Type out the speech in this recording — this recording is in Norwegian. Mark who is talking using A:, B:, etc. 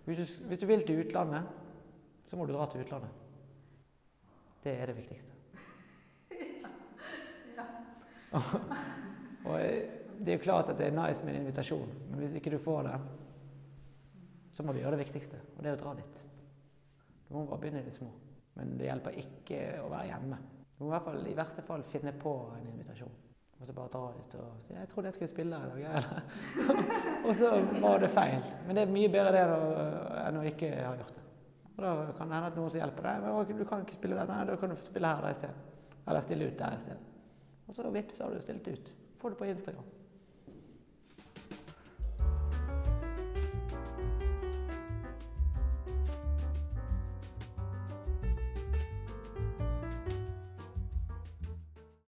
A: Hvis du vil til utlandet, så må du dra til utlandet. Det er det viktigste. Og det er jo klart at det er nice med en invitasjon, men hvis ikke du får det, så må du gjøre det viktigste, og det er å dra dit. Du må bare begynne i det små, men det hjelper ikke å være hjemme. Du må i hvert fall, i verste fall finne på en invitasjon, og så bare dra ut og si, jeg trodde jeg skulle spille her i dag, eller? Og så var det feil. Men det er mye bedre det enn å ikke ha gjort det. Og da kan det hende at noen som hjelper deg, men du kan ikke spille der, nei, da kan du spille her der i stedet. Eller stille ut der i stedet. Og så vips har du stilt ut. Få det på Instagram.